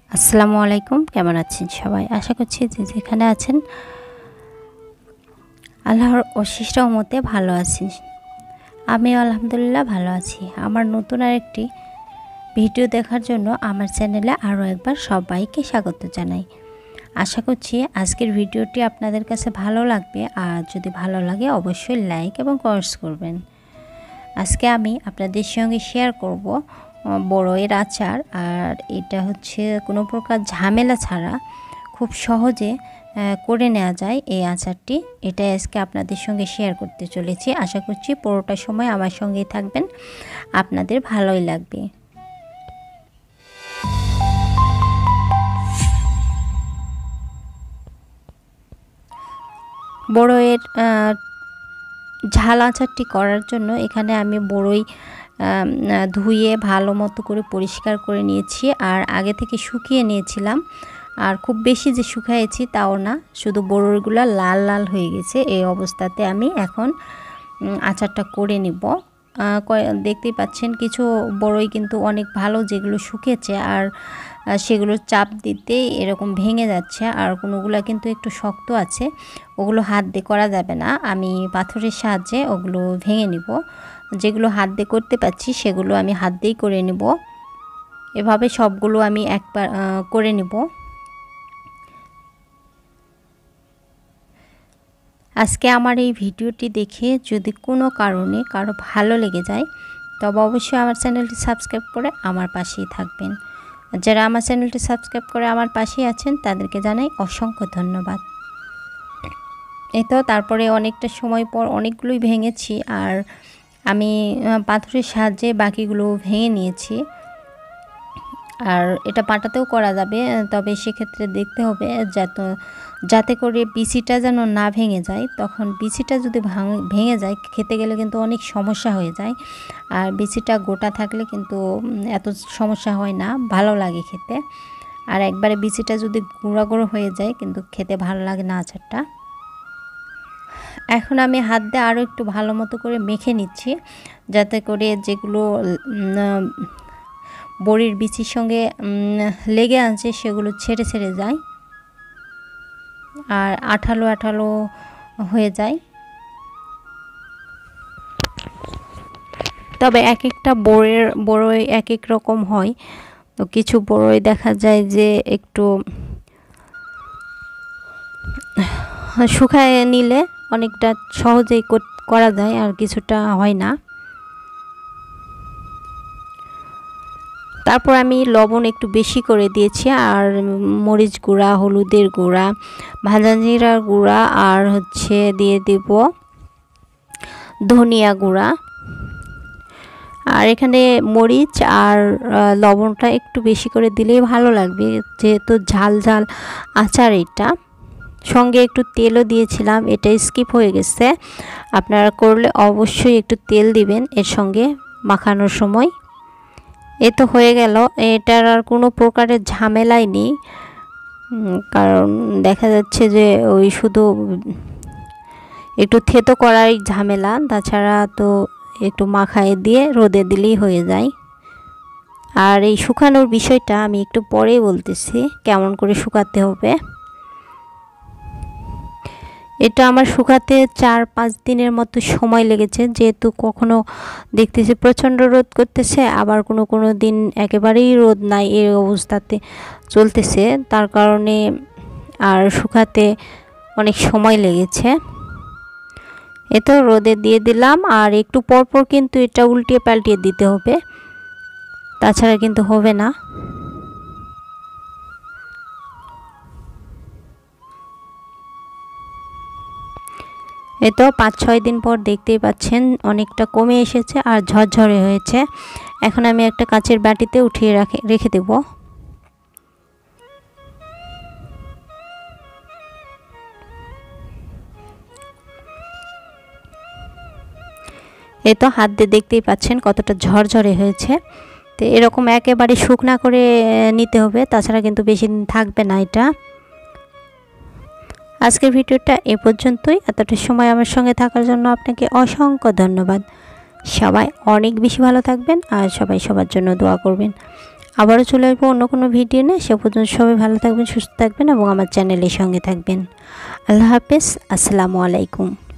আসসালামু আলাইকুম, কেমন আছেন সবাই? আশা করছি যে যেখানে আছেন আল্লাহর অশেষ রহমতে ভালো আছেন। আমিও আলহামদুলিল্লাহ ভালো আছি। আমার নতুন আরেকটি ভিডিও দেখার জন্য আমার চ্যানেলে আরও একবার সবাইকে স্বাগত জানাই। আশা করছি আজকের ভিডিওটি আপনাদের কাছে ভালো লাগবে, আর যদি ভালো লাগে অবশ্যই লাইক এবং কমেন্টস করবেন। আজকে আমি আপনাদের সঙ্গে শেয়ার করব বড়ইয়ের আচার, আর এটা হচ্ছে কোনো প্রকার ঝামেলা ছাড়া খুব সহজে করে নেওয়া যায় এই আচারটি। এটা আজকে আপনাদের সঙ্গে শেয়ার করতে চলেছি। আশা করছি পুরোটা সময় আমার সঙ্গেই থাকবেন, আপনাদের ভালোই লাগবে। বড়ইয়ের ঝাল আচারটি করার জন্য এখানে আমি বড়ই ধুয়ে ভালো মতো করে পরিষ্কার করে নিয়েছি, আর আগে থেকে শুকিয়ে নিয়েছিলাম। আর খুব বেশি যে শুকাইছি তাও না, শুধু বড়ইগুলো লাল লাল হয়ে গেছে। এই অবস্থাতে আমি এখন আচারটা করে নিব। দেখতেই পাচ্ছেন কিছু বড়ই কিন্তু অনেক ভালো, যেগুলো শুকিয়েছে আর সেগুলো চাপ দিতেই এরকম ভেঙে যাচ্ছে, আর কোনোগুলো কিন্তু একটু শক্ত আছে, ওগুলো হাত দিয়ে করা যাবে না। আমি পাথরের সাহায্যে ওগুলো ভেঙে নিব। যেগুলো হাত দিয়ে করতে পারছি সেগুলো আমি হাত দিয়েই করে নিব। এভাবে সবগুলো আমি একবার করে নিব। আজকে আমার এই ভিডিওটি দেখে যদি কোনো কারণে কারো ভালো লেগে যায়, তবে অবশ্যই আমার চ্যানেলটি সাবস্ক্রাইব করে আমার পাশেই থাকবেন। যারা আমার চ্যানেলটি সাবস্ক্রাইব করে আমার পাশেই আছেন তাদেরকে জানাই অসংখ্য ধন্যবাদ। এই তো তারপরে অনেকটা সময় পর অনেকগুলোই ভেঙেছি, আর আমি পাথরের সাহায্যে বাকিগুলো ভেঙে নিয়েছি। আর এটা পাটাতেও করা যাবে, তবে সেক্ষেত্রে দেখতে হবে যাতে করে বিচিটা যেন না ভেঙে যায়। তখন বিচিটা যদি ভেঙে যায় খেতে গেলে কিন্তু অনেক সমস্যা হয়ে যায়, আর বিচিটা গোটা থাকলে কিন্তু এত সমস্যা হয় না, ভালো লাগে খেতে। আর একবারে বিচিটা যদি গুঁড়ো গুঁড়ো হয়ে যায় কিন্তু খেতে ভালো লাগে না আচারটা। এখন আমি হাত দিয়ে আরও একটু ভালো মতো করে মেখে নিচ্ছি, যাতে করে যেগুলো বড়ির বিচির সঙ্গে লেগে আছে সেগুলো ছেড়ে ছেড়ে যায় আর আঠালো আঠালো হয়ে যায়। তবে এক একটা বড়ই এক এক রকম হয়। তো কিছু বড়ই দেখা যায় যে একটু শুকায় নিলে অনেকটা সহজেই করা যায়, আর কিছুটা হয় না। তারপর আমি লবণ একটু বেশি করে দিয়েছি, আর মরিচ গুঁড়া, হলুদের গুঁড়া, ভাজা জিরার গুঁড়া, আর হচ্ছে দিয়ে দেব ধনিয়া গুঁড়া। আর এখানে মরিচ আর লবণটা একটু বেশি করে দিলেই ভালো লাগবে, যেহেতু ঝাল ঝাল আচার এটা। সঙ্গে একটু তেলও দিয়েছিলাম, এটা স্কিপ হয়ে গেছে। আপনারা করলে অবশ্যই একটু তেল দিবেন এর সঙ্গে মাখানোর সময়। এ তো হয়ে গেল, এটার আর কোনো প্রকারের ঝামেলাই নেই, কারণ দেখা যাচ্ছে যে ওই শুধু একটু থেতো করার ঝামেলা, তাছাড়া তো একটু মাখায় দিয়ে রোদে দিলেই হয়ে যায়। আর এই শুকানোর বিষয়টা আমি একটু পরেই বলতেছি কেমন করে শুকাতে হবে। এটা আমার শুকাতে 4-5 দিনের মতো সময় লেগেছে, যেহেতু কখনো দেখতেছি প্রচণ্ড রোদ করতেছে, আবার কোনো দিন একেবারেই রোদ নাই, এই অবস্থাতে চলতেছে, তার কারণে আর শুকাতে অনেক সময় লেগেছে। এ তো রোদে দিয়ে দিলাম, আর একটু পরপর কিন্তু এটা উল্টিয়ে পাল্টিয়ে দিতে হবে, তাছাড়া কিন্তু হবে না। এই তো 5-6 দিন পর দেখতেই পাচ্ছেন অনেকটা কমে এসেছে আর ঝরঝরে হয়েছে। এখন আমি একটা কাচের বাটিতে উঠিয়ে রেখে দেব। এই তো হাত দিয়ে দেখতেই পাচ্ছেন কতটা ঝরঝরে হয়েছে। তো এরকম একেবারে শুকনা করে নিতে হবে, তাছাড়া কিন্তু বেশি দিন থাকবে না এটা। আজকের ভিডিওটা এ পর্যন্তই। এতটা সময় আমার সঙ্গে থাকার জন্য আপনাকে অসংখ্য ধন্যবাদ। সবাই অনেক বেশি ভালো থাকবেন, আর সবাই সবার জন্য দোয়া করবেন। আবারও চলে আসবো অন্য কোনো ভিডিও নিয়ে। সে পর্যন্ত সবাই ভালো থাকবেন, সুস্থ থাকবেন এবং আমার চ্যানেলের সঙ্গে থাকবেন। আল্লাহ হাফেজ। আসসালামু আলাইকুম।